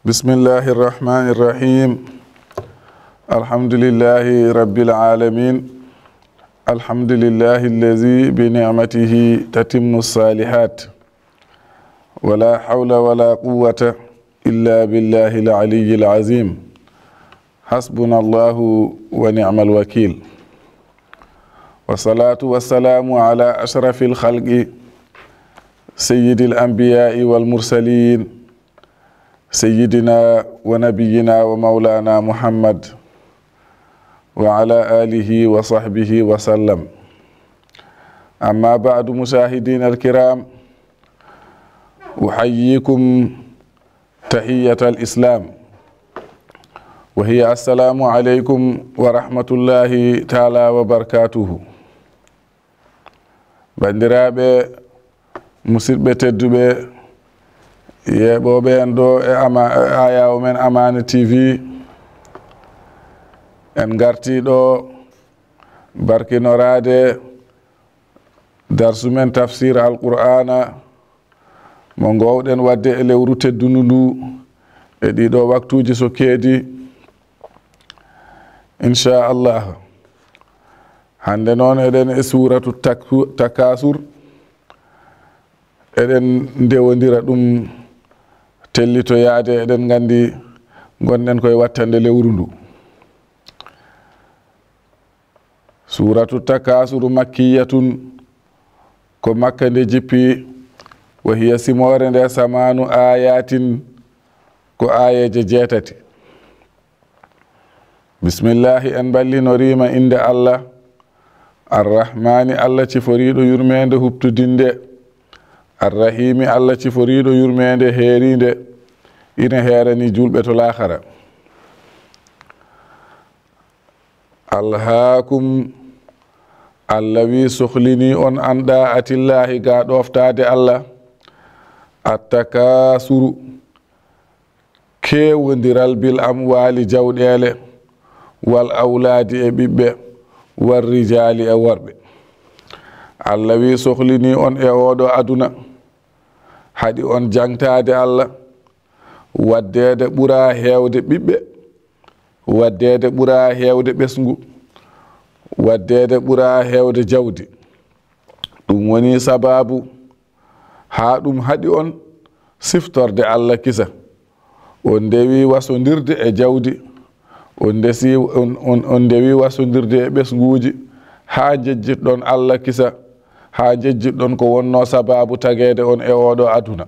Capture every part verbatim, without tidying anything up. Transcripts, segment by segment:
بسم الله الرحمن الرحيم. الحمد لله رب العالمين. الحمد لله الذي بنعمته تتم الصالحات، ولا حول ولا قوة إلا بالله العلي العظيم. حسبنا الله ونعم الوكيل، والصلاة والسلام على أشرف الخلق سيد الأنبياء والمرسلين، سيدنا ونبينا ومولانا محمد وعلى آله وصحبه وسلم. أما بعد، مشاهدين الكرام، أحييكم تحية الإسلام، وهي السلام عليكم ورحمة الله تعالى وبركاته. bandiraɓe musidɓe tedduɓe yeɓoɓe en ɗo e ama ayawo men Amana T V, en garti ɗo barkinorade darsu men tafsir alqur'ana mo gowɗen wadde e lewru teddundu ndu e ɗiɗo waktuji so keedi inchallah. hande noon eɗen e suratu takasur, eɗen ndewodira ɗum tellitoyade. eɗen gandi gonɗen koye wattande lewru ndu. suratu takasuru makkiyatun, ko makka nde jippi. wa hiya simore nde samanu ayatin, ko ayeje jeetati. bismillahi, en ballinorima inde allah arrahmani, allah ciforiɗo yurmede hubtudinde, arrahimi, allah ciforiɗo yurmede heerinde, ina heerani julɓe to lahara. alhaakum, allah wi sohlini on an ɗa'atillahi ga ɗoftade allah, attakasuru, kewodiral bil amwali, jawɗele, wal awladi, e ɓiɓɓe, war rijali, e worɓe. allah wi sohlini on e oɗo aduna, haɗi on jangtade allah, waddede ɓuura hewde ɓiɓɓe, waddede ɓuura hewde ɓesgu, waddede ɓuura hewde jawdi. ɗum woni sababu ha ɗum haɗi on siftorde allah kisa. on ndewi wasodirde e jawdi, on ndesi on, on, on ndewi wasodirde e ɓesguji, ha jejjitɗon allah kisa, ha jejjitɗon ko wonno sababu tagede on e oɗo aduna.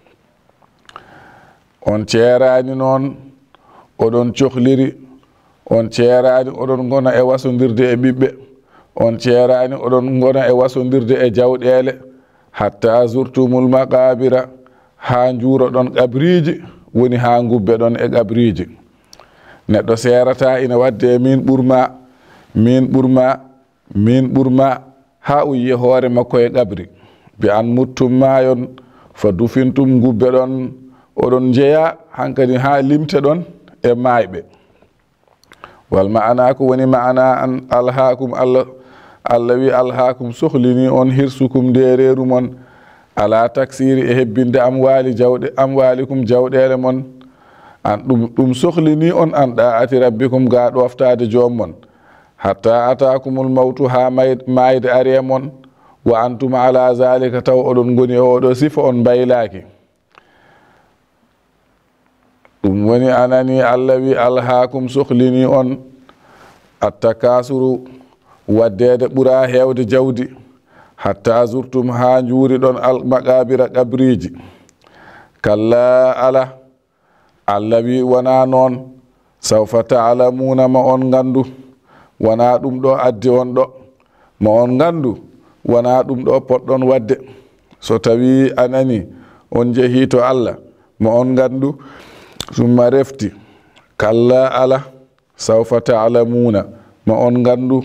on ceerani noon oɗon cohliri, on ceerani oɗon gona e wasodirde e ɓiɓɓe, on ceerani oɗon gona e wasodirde e jawɗele, hatta zurtumul maqabira, ha juuroɗon qabriji, woni ha gubbe ɗon e qabriji. neɗɗo serata ina wadde min ɓurma, min ɓurma, min ɓurma, ha o yiya hoore makko e qabri. bi an muttum mayon fa dufintum, gubbe ɗon oɗon jeeya hankadi ha limte ɗon e mayɓe. wal ma'ana ko woni ma'ana an alhaakum, allah allah wi alhaakum, sohlini on hirsukum ndereru mon, ala taksiri, e hebbinde amwali jawɗe amwalikum, jawɗele mon. an ɗum ɗum sohlini on an ɗa'ati rabbikum, ga ɗoftade jommon, hatta atakumul mawtu, ha mayde are mon, wa antum ala zalika, taw oɗon goni e oɗo sifa, on baylaki. ɗum woni anani allah wi alhaakum, sohlini on attakasuru, waddede ɓuura hewde jawdi, hatta zurtum, ha juuri ɗon almaqabira, qabriji. kalla, ala, allah wi wona noon, sawfa ta'lamuna, ma on gandu, wona ɗum ɗo addi on ɗo, ma on gandu wona ɗum ɗo poɗɗon wadde. so tawi anani on jeehi to allah, ma on gandu. summa refti, kalla, ala, sawfa ta'lamuna, ma on gandu.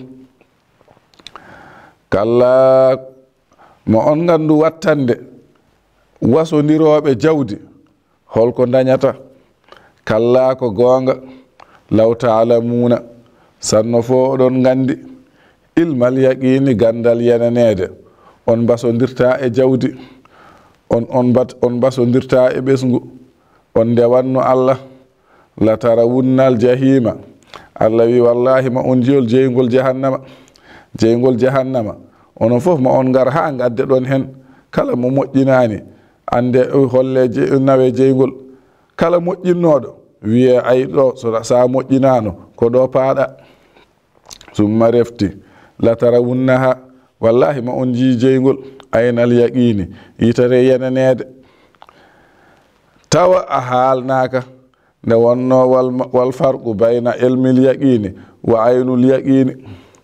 kalla, ma on gandu wattande wasodiroɓe jawdi, holko dañata. kalla, ko gonga, law ta'lamuna, sanno fo oɗon gandi, ilmal yaqini, gandal yenanede, on basodirta e jawdi, on on bat on basodirta e ɓesgu, on ndewanno allah la tarawunna al jahima Allah wi wallahi ma on jiyol jeygol jahannama jeygol jahannama onon fof ma on ngar ha gadde ɗon hen kala mo moƴƴinani ande holle nawe jeygol kala moƴƴinnoɗo wiye ay ɗo so sa moƴƴinano ko ɗo paaɗa summa refti la tarawunnaha wallahi ma on jii jeygol aynal yaqini yitare yenanede tawa a haalnaka nde wonno wal, wal farqu bayna ilmil yaqini wa aynul yaqini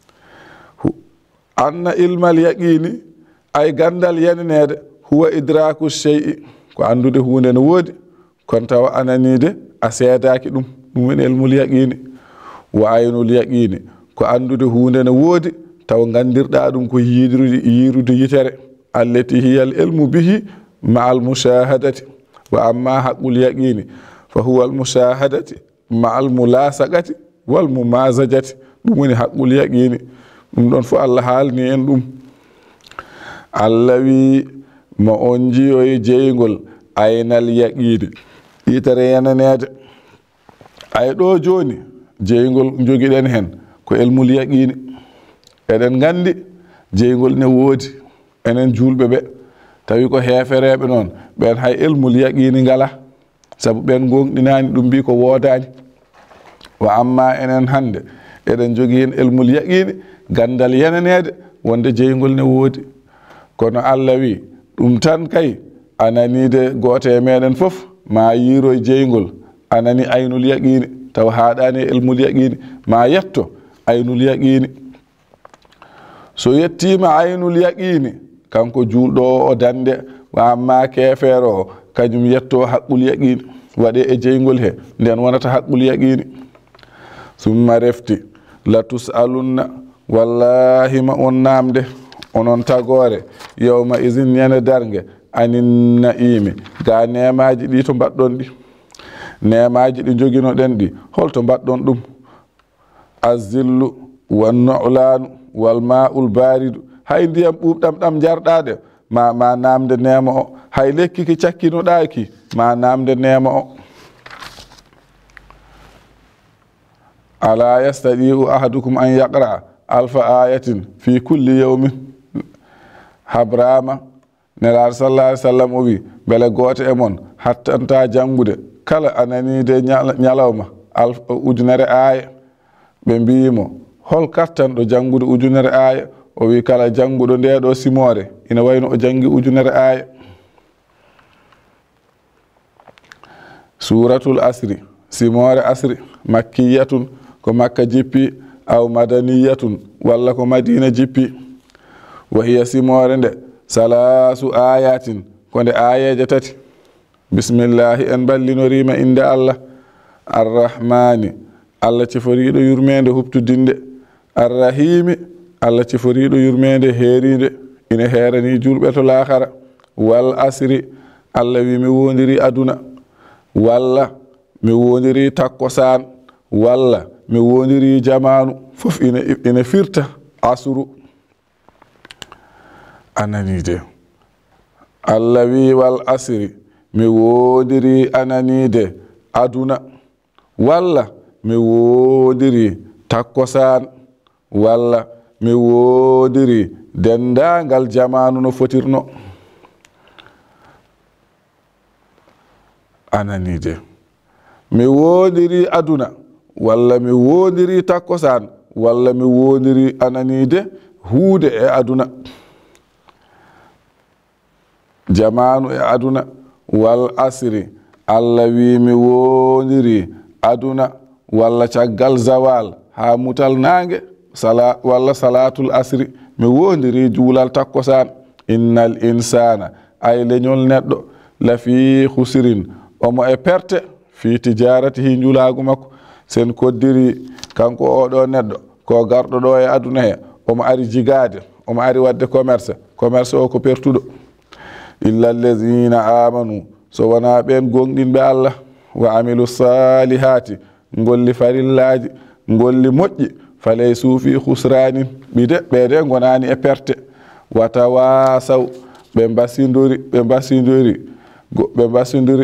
anna ilmal yaqini ay gandal yenanede huwa idraku shay'i ko andude hunde no woodi kon tawa ananide a seedaki ɗum ɗum woni ilmul yaqini wa aynul yaqini ko andude hunde no woodi taw gandirɗa ɗum ko yiirude yiirude yitere allati hiya al ilmu bihi ma al mushahadati wa amma haqqul yaqini fa huwa al mushahadati ma al mulasaqati wal mumazajati ɗum woni haqqul yaqini ɗum ɗon fo Allah haalni en ɗum Allah wi ma on jiyoye jeygol aynal yaqini yitere yenanede ay ɗo joni jeygol jogiɗen hen ko ilmul yaqini eɗen gandi jeygol ne woodi enen julɓe ɓe tawi ko heefereɓe noon ɓen hay ilmul yaqini ngala sabu ɓen gonɗinani ɗum mbi ko woodani wa amma enen hande eɗen jogui hen ilmul yaqini gandal yenanede wonde jeygol ne woodi kono Allah wi ɗum tan kay ananide goto e meɗen fof ma yiiroye jeygol anani aynul yaqini taw haɗani ilmul yaqini ma yetto aynul yaqini so yettima aynul yaqini kanko julɗo o dande wa amma kefeero o kañum yetto haqqul yaqini waɗe e jeygol he nden wonata haqqul yaqini summa refti la tusalunna wallahi ma on namde onon tagore yawma izin ñande dargue anin naimi ga nemaji ɗi to mbaɗɗon ɗi nemaji ɗi joguinoɗen ɗi holto mbaɗɗon ɗum azillu wan nu'lanu wal ma'ul baridu hay ndiyam ɓuɓɗam ɗam jarɗade ma ma namde nema o hay lekki ki cakkinoɗaki ma namde nema o ala yastadi'u ahadukum an yaqra alfa ayatin fi kulli yawmin habrama nelaɗo sallallahu alaihi wasallam o wi beele goto e mon hattanta jangude kala ananide ñalawma alf ujunere aya ɓe mbimo hol kattanɗo jangude ujunere aya o wi kala janguɗo ndeɗo simore ina wayno o jangi ujunere aya suratul asri simore asri makkiyatun ko makka jippi aw madaniyatun walla ko madina jippi wa hiya simore nde salasu ayatin ko nde ayeje tati bismillahi en ballinorima inde Allah arrahmani Allah ciforiɗo yurmede huptudinde arrahimi Allah ciforiɗo yurmede heeride ina heerani julɓe to lahara wal asri Allah wi mi wondiri aduna walla mi wondiri takkosan walla mi wondiri jamanu fof ina ina firta asru ananide Allah wi wal asri mi wondiri ananide aduna walla mi wondiri takkosan walla mi wondiri dendagal jamanu no fotirno ananide mi wondiri aduna walla mi wondiri takkosan walla mi wondiri ananide huude e aduna jamanu e aduna wal asri Allah wi mi wondiri aduna walla caggal zawal ha mutal nange sala walla salatul asri mi wondiri juulal takkosan innal insana ay leñol neɗɗo la fi khusrin omo e perte fi tijaratihi juulagu makko sen koddiri kanko oɗo neɗɗo ko garɗo ɗo e aduna he omo ari jigade omo ari wadde commerce commerce o ko pertuɗo illa allazina amanu so wona ɓen gonɗinɓe Allah wa amilu salihati golli farillaji golli moƴƴi faley suufi khusranin ɓide ɓeede gonani e perte watawasaw ɓe mbasidori ɓe mbasidori ɓe mbasidori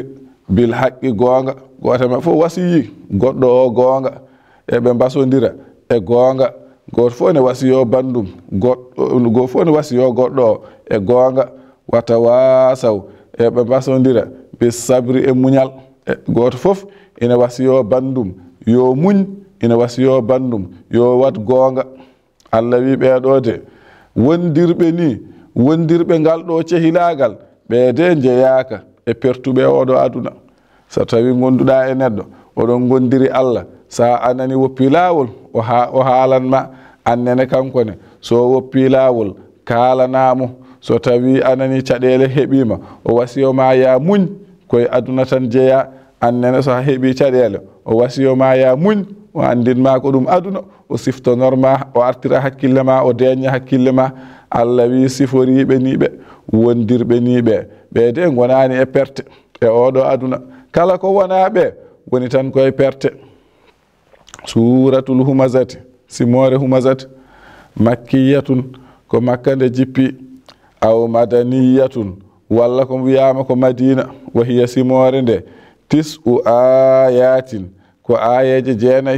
bil haqqi gonga goto ma fof wasiyi goddo o gonga e be basondira e gonga goto fof ne wasiyo bandum goddo go fof ne wasiyo goddo e gonga wata wasaw e be basondira bis sabri e munyal e goto fof ina wasiyo bandum yo muñ ina wasiyo bandum yo wat gonga Allah wi be do de wondirbe ni wondirbe ngal do cehilagal be de jeyaka e pertube odo aduna so tawi gonduda e neddo odon gondiri Allah sa anani woppi lawol o ha o haalan ma annene kanko ne so woppi lawol kalanamo so tawi anani cadele hebima o wasiyo ma ya muñ koy aduna tan jeya annene so hebi cadele o wasiyo ma ya muñ o andin ma ko dum aduna o sifto norma o artira hakkille ma o deña hakkille ma Allah wi siforibe nibe wondirbe nibe be de gonani e perte e odo aduna kala ko wona be woni tan koy perte suratul humazati simore humazati makkiyatun ko makkande jippi aw madaniyatun walla ko wiyama ko madina wa hiya simore nde tis'u ayatin ko ayaje jeenay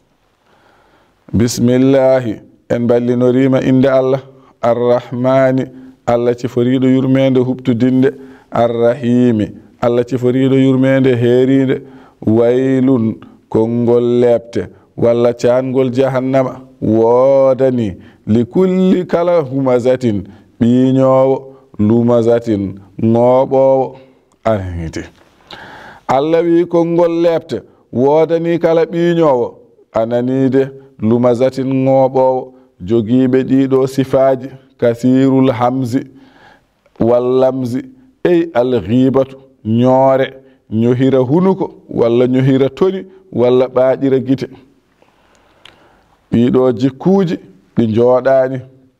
bismillahi en ballinorima inde Allah arrahmani Allah ciforido yurmende hubtudinde arrahimi Allah ciforido yurmende herinde waylun kongol lepte walla caangol jahannama wodani likulli kala humazatin ɓiñowo lumazatin ngoɓowo anite Allah wi kongol lepte wodani kala ɓiñowo ananide lumazatin ngoɓowo jogiiɓe ɗiɗo sifaji kasirul hamzi wallamzi ey alghibatu ñoore ñohira hunuko walla ñohira toni walla ɓaaɗira gite ɗiɗo jikkuuji ɗi jooɗaani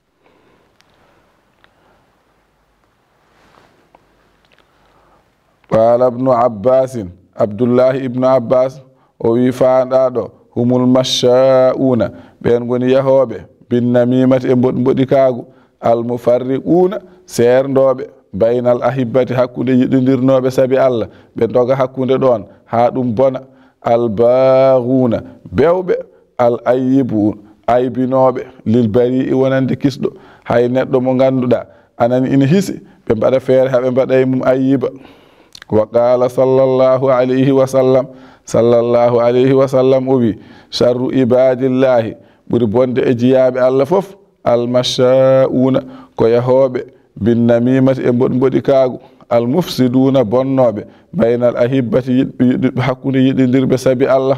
qala ibnu abbasin abdullahi ibnu abbas o wi faanɗaɗo humul masha'una ɓen goni yahoɓe bin namimati e mboɗi mboɗi kaagu almufarriquna seerndoɓe baynal ahibbati hakkunde yiɗodirnoɓe sabi Allah ɓe doga hakkunde ɗon ha ɗum bona albaghuna bewɓe al ayyibu aybinoɓe lil bari'i wonande kisɗo hay neɗɗo mo ganduɗa anani ina hisi ɓe mbaɗa feere haɓe mbaɗay mum ayyiba wa qala sallallahu alayhi wa sallam sallallahu alayhi wa sallam o wi sharru ibadillahi ɓuri bonde e jiyaɓe Allah fof almasha'una ko yahoɓe bin namimati e mboɗi mboɗi kaagu almufsiduna bonnoɓe baynal ahibbati hakkunde yiɗidirɓe sabi Allah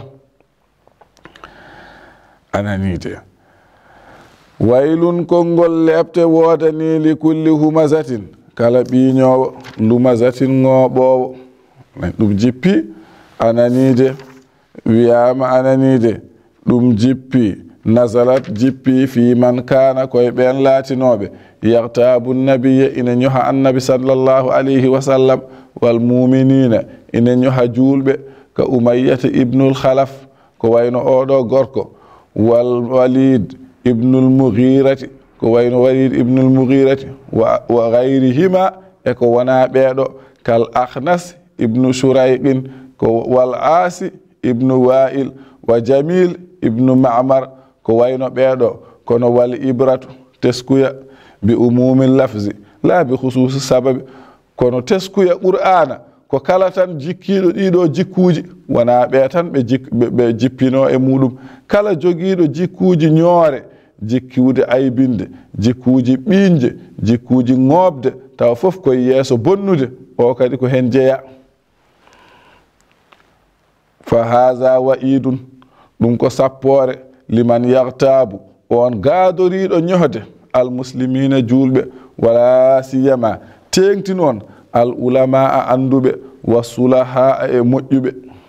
ananide waylun kongol lepte wodani li kulli humazatin kala ɓiñowo lumazatin ngoɓowo ɗum jippi ananide wiyama ananide ɗum jippi nazalat jippi fi man kana koye ɓen laatinoɓe yartabu nabiyya ina ñoha annabi sallallahu alayhi wa sallam wal muminina ina ñoha julɓe ka umayyata ibnul khalaf ko wayno oɗo gorko wal walid ibnul mughirati ko wayno walid ibnul mughirati wa, wa gayrihima e ko wona ɓeɗo kal akhnas ibnu shurayqin ko wal asi ibnu wa'il wa jamil ibnu ma'mar ko wayno ɓeɗo kono wal ibratu teskuya bi umumil lafzi la bi khususi sababi kono teskuya qur'ana ko kala tan jikkiɗo ɗiɗo jikkuji wona ɓe tan ɓe jik ɓe jippino e muɗum kala jogiiɗo jikkuji ñoore jikkude aybinde jikkuji ɓiinje jikkuji ŋoobde taw fof koye yeeso bonnude o kadi ko hen jeeya fa haza wa'idun ɗum ko sappore liman yartabu on gaadoriɗo ñohde almuslimina julɓe wala siyama tengti noon al ulama a anduɓe wa sulaha e moƴƴuɓe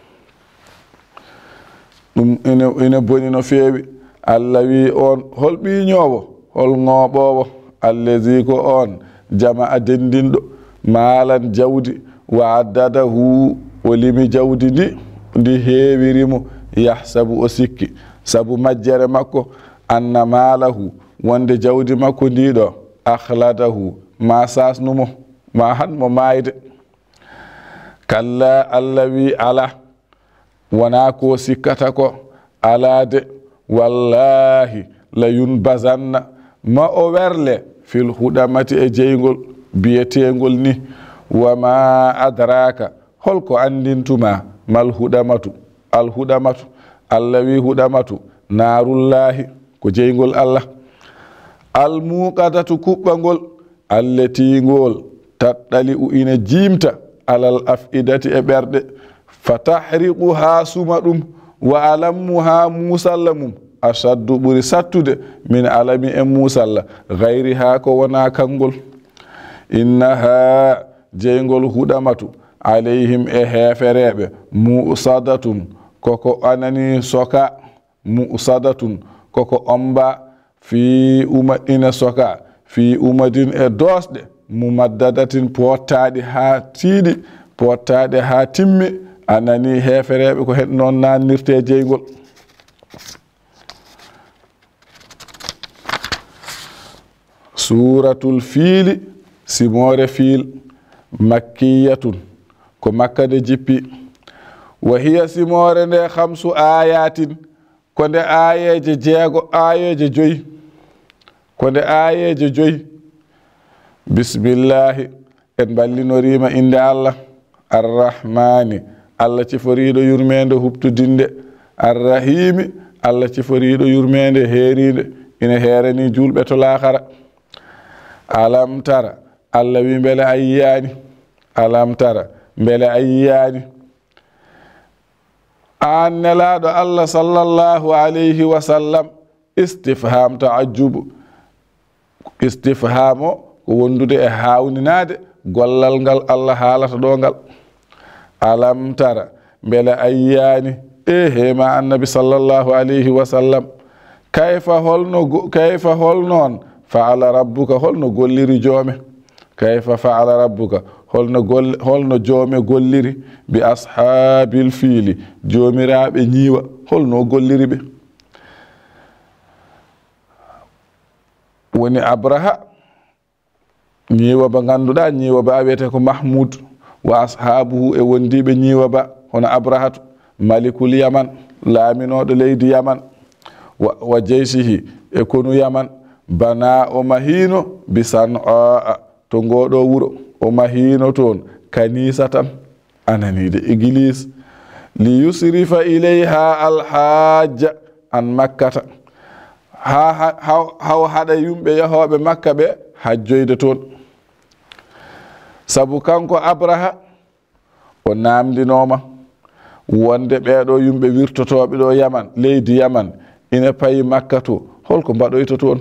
ɗum ina ina boni no feewi Allah wi on hol ɓiñowo hol ŋoɓowo allazi ko on jama a dendinɗo maalan jawdi wa addadahu o limi jawdi ndi ndi heewirimo yahsabu o sikki sabu majjere makko anna maalahu wonde jawdi makko ndiɗo akhladahu ma sasnumo ma hanmo mayde kalla Allah wi ala wona ko sikkata ko ala de wallahi la yunbazanna ma o werle fil hudamati e jeygol biyetegol ni wama adraka holko andintuma mal hudamatu al hudamatu Allah wi hudamatu narullahi ko jeygol Allah al muqadatu kubbangol alletingol taddali u ina jimta alal afidati e berde fatahriquha sumadum wa alamuha musallamum ashaddu buri sattude min alami e musalla ghayriha ko wana kangol innaha jeygol hudamatu alayhim e heferebe musadatun koko anani soka musadatun koko omba fi uma ina soka fi umadin e dosde mumaddadatin pottade ha tiidi pottade ha timmi anani heferebe ko hen non nanirte jeygol suratul fil simore fil makkiyatun ko makka de jippi wa hiya simore nde khamsu ayatin ko nde ayeje jeego ayeje joyi ko nde ayeje joyi bismillahi en ballinorima inde Allah arrahmani Allah ciforiɗo yurmede hubtudinde arrahimi Allah ciforiɗo yurmede heeride ina heerani julɓe to lahara alam tara Allah wi beele ayyani alam tara beele ayyani an nelaɗo Allah sallallahu alayhi wa sallam istifham ta'ajjub istifhamo ko wondude e hawninade gollal ngal Allah haalata ɗo ngal alam tara beele ayyani e hema annabi sallallahu alayhi wa sallam kayfa holno kayfa holnon fa'ala rabbuka holno golliri joome kayfa fa'ala rabbuka holno gol holno joome golliri bi ashabil fili joomiraɓe ñiiwa holno golliri ɓe woni abraha ñiiwa ba ganduɗa ñiiwa ba wiyete ko mahmoud wa ashabuhu e wondiɓe ñiiwa ba hono abrahatu malikul yaman laaminoɗo leydi yaman wa, wa jeysihi e konu yaman bana o mahino bi san'a to ngoɗo wuro o mahino toon kanisa tan ananide église li yusrifa ilayha alhajja an makkata ha haw haɗa yumɓe yahoɓe makka ɓe hajjoyde toon sabu kanko abraha o namdinoma wonde ɓeɗo yumɓe wirtotoɓe ɗo yaman leydi yaman ina payi makka to holko mbaɗoyta toon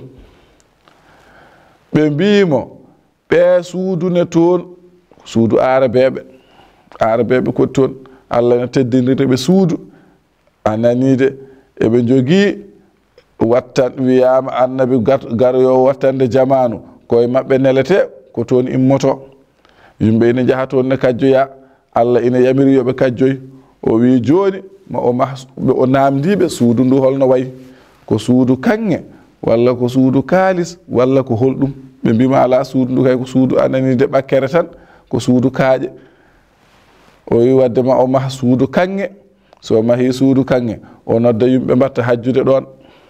ɓe mbimo ɓe suudune toon suudu arabeɓe arabeɓe koti toon Allah ne teddinirɓe suudu ananide eɓe jogii wattan wiyama annabi garoyo wattande jamanu koye mabɓe nelete ko toon immoto yimɓe ina jaha toon ne kajjoya Allah ina yamiri yoɓe kajjoy o wi joni ma o mahɓe o namdiɓe suudu ndu holno wayi ko suudu kanŋe walla ko suudu kaalis walla ko holɗum ɓe mbima ala suudu ndu kay ko suudu ananide ɓakkere tan ko suudu kaaƴe o wi wadde ma o maha suudu kanŋe so mahi suudu kanŋe o nodda yimɓe mbatta hajjude ɗon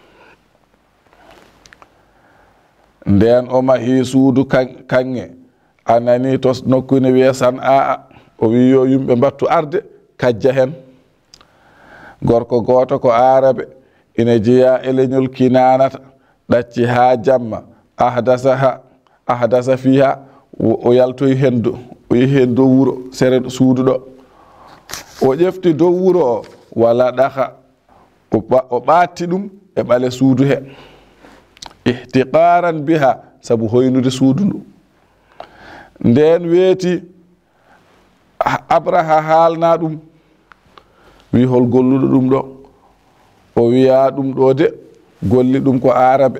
nden o mahi suudu kanŋe anani to nokkune wiye san'a o wi yo yimɓe mbattu arde kajja hen gorko goto ko arabe ina jeeya e leñol kinanata ɗacci ha jamma ahdasa ha ahdasa fiha o yaltoy hen do o yehi hen dow wuro sere suudu ɗo o ƴefti dow wuro o wala ɗaka o ɓatti ɗum e ɓale suudu he ihtiqaran biha sabu hoynude suudu ndu nden weeti abraha haalna ɗum wi hol golluɗo ɗum ɗo o wiya ɗum ɗo de golli ɗum ko arabe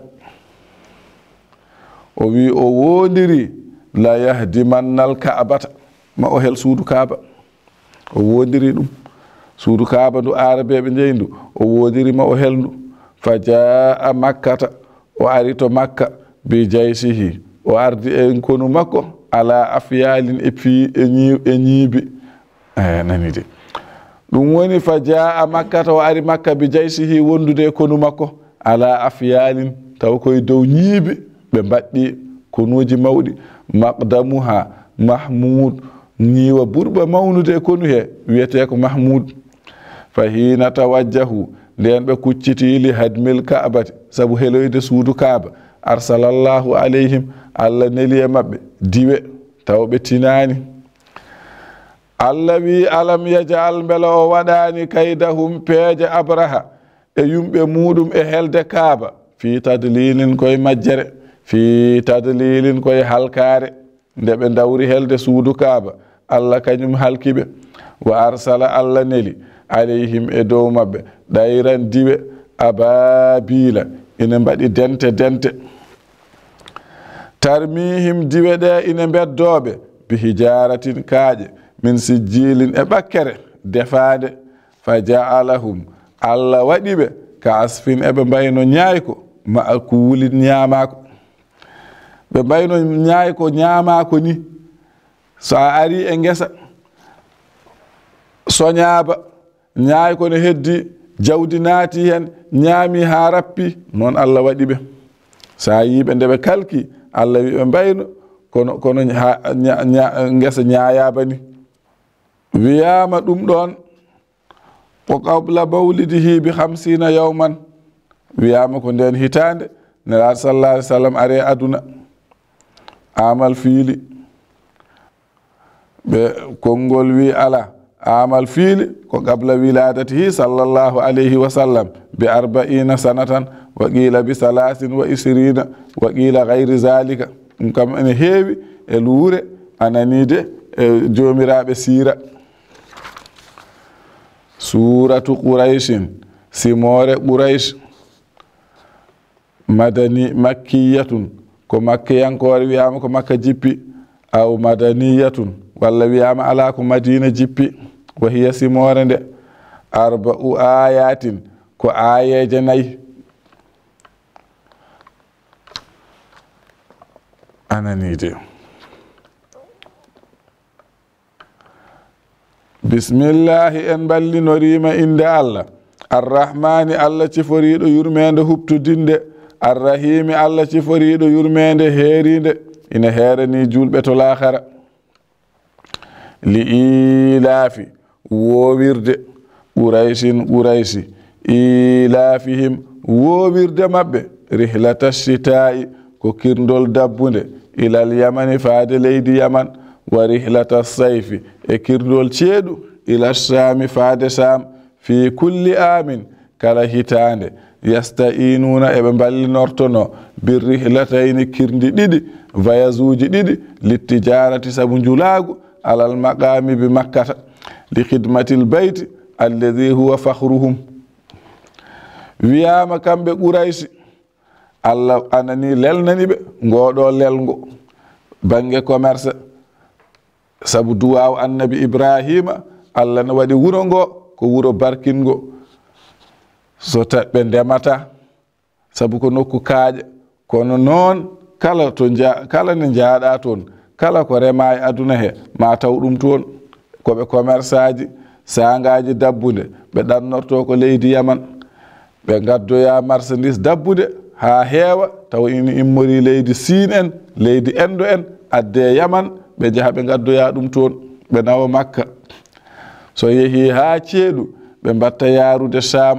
o wi o wondiri la yahdimannal kaabata ma o hel suudu kaaba o wondiri ɗum suudu kaaba ndu arabeɓe jeyi ndu o wondiri ma o helndu fa jaa makkata o ari to makka bi jaysihi o ardi en konu makko ala afyalin e pi e ñiibi e nanide ɗum woni fa jaa makkata o ari makka bi jaysihi wondude konu makko ala afyalin taw koye dow ñiiɓe ɓe mbaɗɗi konuji mawɗi maqdamuha mahmoud ñiiwa ɓurɓa mawnude konu he wiyete ko mahmoud fa hina tawajjahu nden ɓe kucciti li hadmil kaabati sabu heloyde suudu kaaba arsalallahu alayhim allah neli e maɓɓe diwe taw ɓe tinani allah wi alam yajal beela o waɗani kaydahum peeje abraha e yumɓe muɗum e helde kaaba fi tadlilin koye majjere fi tadlilin koye halkare nde ɓe dawri helde suudu kaaba allah kañum halkiɓe wa arsala allah neli alayhim e dow maɓɓe ɗayran diwe ababila ina mbaɗi dente dente tarmihim diwe ɗe ina beddoɓe bi hijaratin kaaƴe min sijjilin e ɓakkere defade fa jaalahum allah waɗiɓe ka asfin eɓe mbayno ñayko ma kuuli ñamako ɓe mbayno ñayko ñamako ni so a ari e ngesa soñaaba ñayko ne heddi jawdi naati hen ñaami ha rappi noon allah waɗiɓe sa yiɓe nde ɓe kalki allah wi ɓe mbayno kono kono ngesa ñayaba ni wiyama ɗum ɗon ko qabla mawlidihi bi hamsina yawman wiyama ko nden hitande nelaɗo sallallahu alih w sallam are aduna amal fiili ɓe konngol wi ala amal fiili ko qabla wiladatihi sallallahu alayhi wa sallam bi arba'ina sanatan wa qila bi salasin wa isrina wa qila gayri zalika ɗum kam ene heewi e luure ananide e jomiraɓe siira suratu quraishin simore quraish madani makkiyatun ko makkiyankore wiyama ko makka jippi aw madaniyatun walla wiyama ala ko madina jippi wa hiya simore nde arba'u ayatin ko ayeje nayi ananide bismillahi en ballinorima inde allah arrahmani allah ciforiɗo yurmede hubtudinde arrahimi allah ciforiɗo yurmede heeride ina heerani julɓe to lahara li ilaafi wowirde quraysin quraysi ilafihim wowirde maɓɓe rihlata shita'i ko kirndol dabbunde ilal yamani faade leydi yaman wa rihlata sayfi e kirndol ceeɗu ila shami faade sham fi kulli amin kala hitande yasta'inuna eɓe ballinortono bir rihlatayni kirndi ɗiɗi voyage ɗiɗi littijarati sabu njulagu alal maqami bi makkata li khidmatil bayti alladhi huwa fakhruhum wiyama kamɓe quraysi allah anani lelnani ɓe ngoɗo lelgo bange commerce sabu duwaw annabi ibrahima allah ne waɗi wuro ngo ko wuro barkingo so taɓɓe ndemata sabu ko nokku kaaƴe kono noon kala to kala ne jaaɗa toon kala ko rema e aduna he ma taw ɗum toon koɓe commerce aji sangaji dabbude ɓe ɗannorto ko leydi yaman ɓe gaddoya marchandise dabbude ha heewa taw ina immori leydi siin en leydi endo en adde yaman ɓe jaaha ɓe gaddoya ɗum toon ɓe nawa makka so yeehi ha ceeɗu ɓe mbatta yarude sham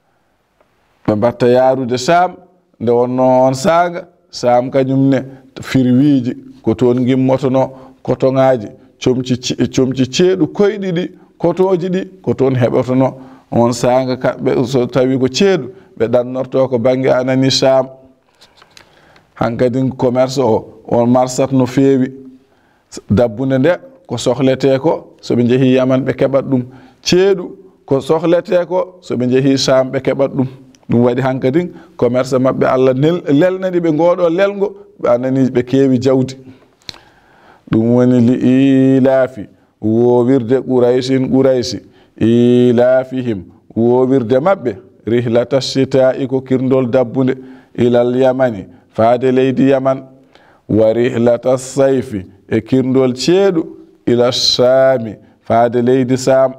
ɓe mbatta yarude sham nde wonno on sanga sham kañum ne firwiji ko toon gimmotono kotoŋaji comci comci ceeɗu koyɗi ɗi kotoji ɗi ko toon heɓotono on sanga kaɓe so tawi ko ceeɗu ɓe ɗannorto ko bange anani sham hankadi commerce o on marsat no feewi dabbunde nde ko sohlete ko soɓe jeehi yaman ɓe keɓat ɗum ceeɗu ko sohlete ko soɓe jeehi sham ɓe keɓat ɗum ɗum waɗi hankadi commerce maɓɓe allah lelnani ɓe ngoɗo lelgo ɓe anani ɓe keewi jawdi ɗum woni li ilaafi wowirde quraysin quraysi ilafihim wowirde maɓɓe rihlata shita'i ko kirndol dabbunde ilal yamani faade leydi yaman wa rihlata sayfi e kirndol ceeɗu ila shami faade leydi Sam.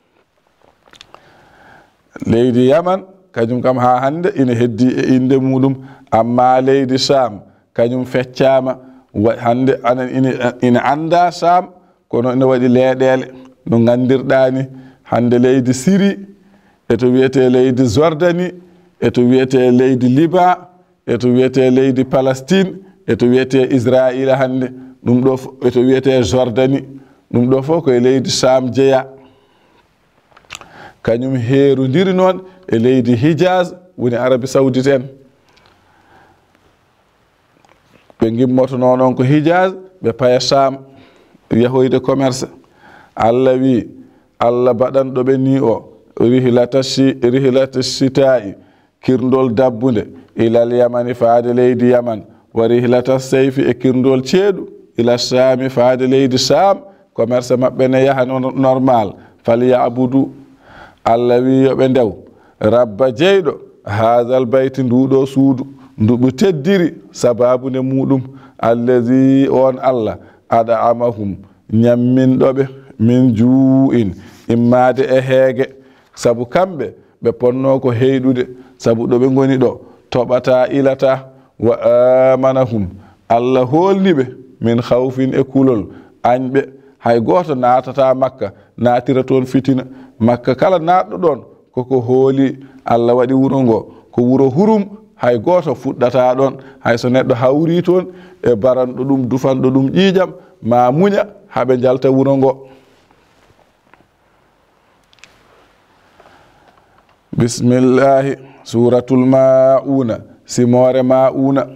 Leydi Yaman kajum kam ha hande ina heddi e inde muɗum, amma leydi Sam kajum feccama hande anan ina, ina anda Sam kono ina waɗi leeɗele no gandirɗani. Hande leydi Syrie eto wiyete leydi Jordanie eto wiyete leydi Liban eto wiyete leydi Palestine eto wiyete Israila hande ɗum ɗo eto wiyete Jordanie ɗum ɗo fof koye leydi Sam jeeya. Kañum heerudiri noon e leydi Hijaz woni Arabie Saoudite en. ɓe gimmotono noon ko Hijaz ɓe paya Sam yahoyde commerce. Allah wi Allah baɗanɗo ɓe ni o rihlata rihlata sita'i kirndol dabbunde ilal yamani faade leydi Yaman wa rihlata seyfi e kirndol ceeɗu ila Sami faade leydi Sam. commerce maɓɓe ne yaha normal. falyabudu Allah wi yoɓe ndew rabba jeyɗo hadal bayti nduɗo suudu nduɓe teddiri sababu nde muɗum allazi on Allah ada amahum ñamminɗoɓe min juu'in immade e heege. sabu kamɓe ɓe ponno ko heyɗude sabu ɗo ɓe goni ɗo toɓata ilata. wa amanahum Allah holniɓe min khawfin e kulol añɓe hay goto natata Makka natira toon fitina. Makka kala natɗo ɗon koko hooli Allah waɗi wuro ngo ko wuro hurum, hay goto fuɗɗata ɗon. hay so neɗɗo hawri toon e baranɗo ɗum dufanɗo ɗum ƴiiƴam ma muña haɓe jalta wuro ngo. bismillahi suratul mauna simore mauna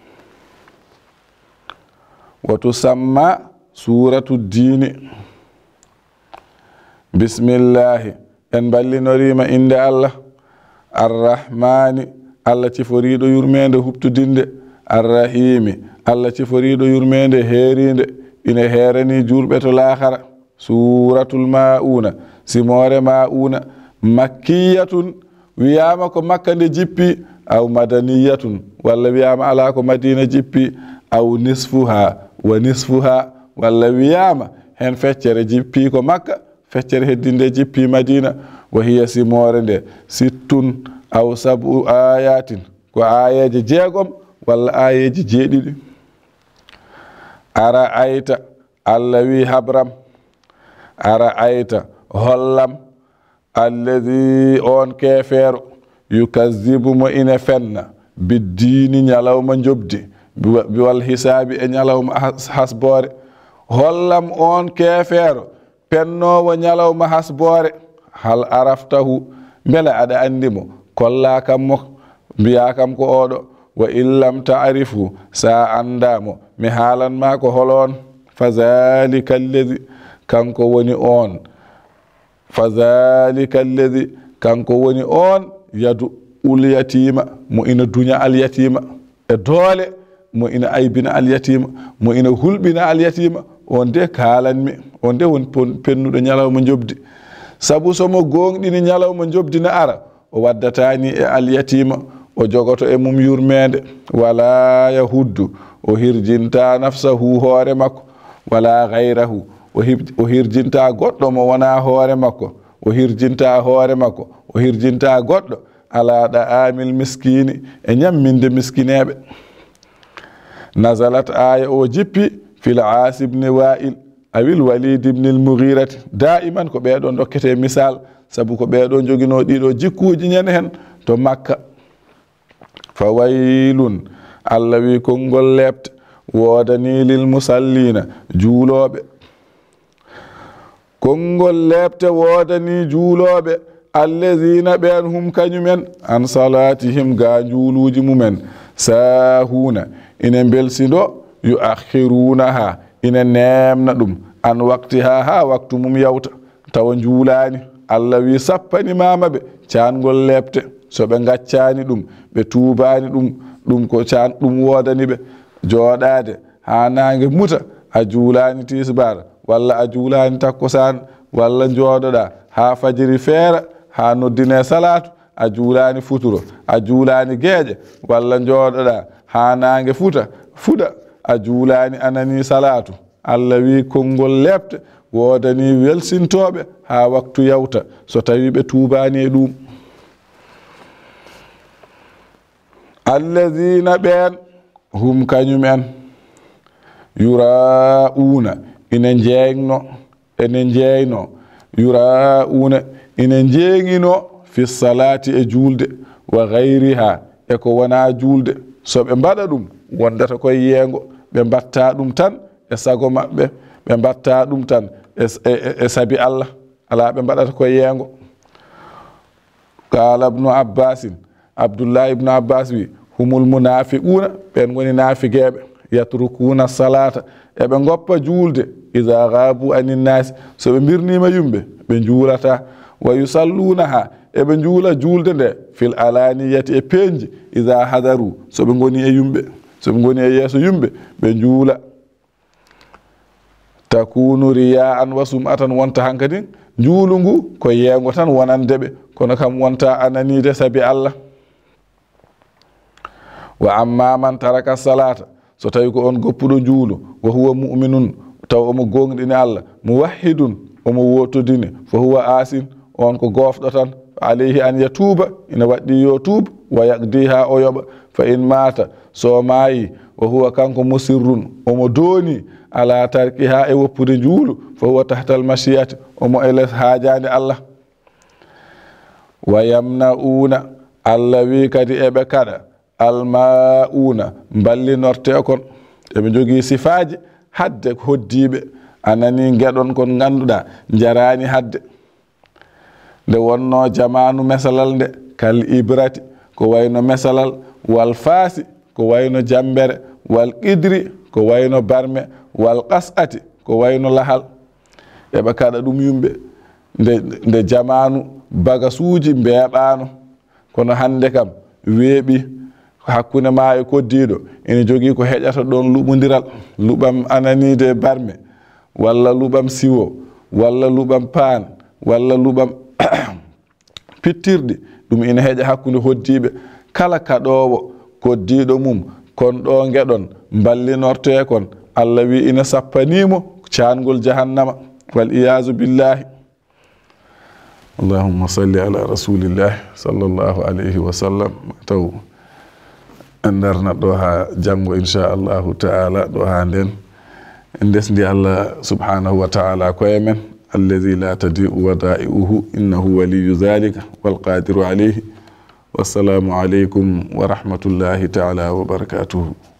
wa tusamma suratu dini. bismillahi en ballinorima inde Allah arrahmani Allah ciforiɗo yurmede huptudinde arrahimi Allah ciforiɗo yurmede heerinde ina heerani julɓe to lahara. suratul mauna simore mauna makkiyatun wiyama ko Makka nde jippi aw madaniyatun walla wiyama ala ko Madina jippi aw nisfuha wa nisfuha walla wiyama hen feccere jippi ko Makka feccere heddinde jippi Madina. wa hiya simore nde sittun aw sabu ayatin ko ayeje jeegom walla ayeje jeeɗiɗi. ara ayta Allah wi habram ara ayta hollam alladi on kefeero yukazzibu mo ina fenna biddini ñalawma jobdi biwal hisabi e ñalawma hasbore. hollam on kefeero pennowo ñalawma hasbore. hal araftahu beele aɗa andimo kolla kam mo mbiya kam ko oɗo. wa illam ta'rifu sa andamo mi haalanma ko holon. fazalika alladi kanko woni on fazalika alladi kanko woni on yadu ul yatima mo ina duña al yatima e doole mo ina aybina al yatima mo ina hulɓina al yatima. on de kalanmi on de won pennuɗo ñalawma jobdi sabu somo gonɗini ñalawma jobdi na ara o waddatani e al yatima o jogoto e mum yurmede. wala yahuddu o hirjinta nafsahu hoore makko wala gayrahu o hirjinta goɗɗo mo wona hoore makko o hirjinta hoore makko o hirjinta goɗɗo ala da amil miskini e ñamminde miskineɓe. nazalat aya o jippi fil Aas ibn Wa'il awil Walid ibn al-Mughirati daiman ko ɓeɗo dokkete misal sabu ko ɓeɗo jogino ɗiɗo jikkuji ñen hen to Makka. fa waylun Allah wi konngol lebte wodani lil musallina juuloɓe. konngol lebte wodani juuloɓe allazina ɓen hum kañumen an salatihim ga juuluji mumen sahuna ina belsido yu akhirunaha ina nemna ɗum an waktiha ha waktu mum yawta tawa juulani. Allah wi sappani mamaɓe cangol lebte so ɓe gaccani ɗum ɓe tubani ɗum ɗum ko can ɗum wodani ɓe jooɗade ha nangue muta a juulani tisbar walla a juulani takkosan walla jooɗoɗa ha fajiri feera ha noddine salatu a juulani futuro a juulani gueƴe walla jooɗoɗa ha nangue futa fuɗa a juulani anani salatu. Allah wi konngol lebte wodani welsintoɓe ha waktu yawta so tawi ɓe tubani e ɗum. alladina ɓen hum kañum en yura'una ina jeeyno ene jeeyno yura'una ina jeeŋino fi salati e julde wa gayriha e ko wona julde so ɓe mbaɗa ɗum wondata koye yeengo ɓe mbatta ɗum tan e sago maɓɓe ɓe mbatta ɗum tan e, e, e sabi Allah ala ɓe mbaɗata koye yeengo. qala ibnu abbasin abdullah ibnu abbas wi humul munafiquna ɓen goni nafigueɓe yatrukuna salata eɓe goppa julde ida gabu anin nasi so ɓe birnima yumɓe ɓe juulata wa yusallunaha eɓe juula julde nde fil alaniyati e peñji ida hadaru so ɓe goni e yumɓe so ɓe goni e yeeso yumɓe ɓe juula. takunu riya an wasum atan wonta hankadi juulu ngu ko yeengo tan wonandeɓe kono kam wonta ananide sabi Allah. wa amma man taraka salata so tawi ko on goppuɗo juulu wa huwa mu'minun taw omo gonɗini Allah muwahhidun omo wotodine fo huwa asin on ko gofɗo tan alayhi an yatuba ina waɗɗi yo tuub wa yaqdi ha o yoɓa fa in mata so maayi wa huwa kanko musirrun omo dooni ala tarki ha e woppude juulu fo huwa tahtal mashiyati omo eles haajande Allah. wa yamna'una Allah wi kadi eɓe kaɗa alma'una ballinorte kon eɓe jogii sifaji hadde hoddiɓe anani gueɗon kon ganduɗa jarani hadde nde wonno jamanu mesalal nde kal ibrati ko wayno mesalal wal faasi ko wayno jambere wal qidri ko wayno barme wal qas'ati ko wayno lahal eɓe kaɗa ɗum yumɓe nde nde jamanu bagasuuji mbeeɓano kono hande kam weeɓi hakkunde ma e koddiɗo ene jogii ko heƴata ɗon luɓodiral luɓam ananide barme walla luɓam siwo walla luɓam paan walla luɓam pittirɗi ɗum ina heƴa hakkunde hoddiɓe kala kaɗowo koddiɗo mum kon ɗo gueɗon ballinorte kon Allah wi ina sappanimo caangol jahannama wal iyazu billahi. allahumma salli ala rasulillahi sallallahu alayhi wa sallam. taw en darnat ɗo ha janggo inchallahu taala ɗo ha nden en desdi Allah subhanahu wa taala koye men الذي لا تضيء ودائعه إنه ولي ذلك والقادر عليه. والسلام عليكم ورحمة الله تعالى وبركاته.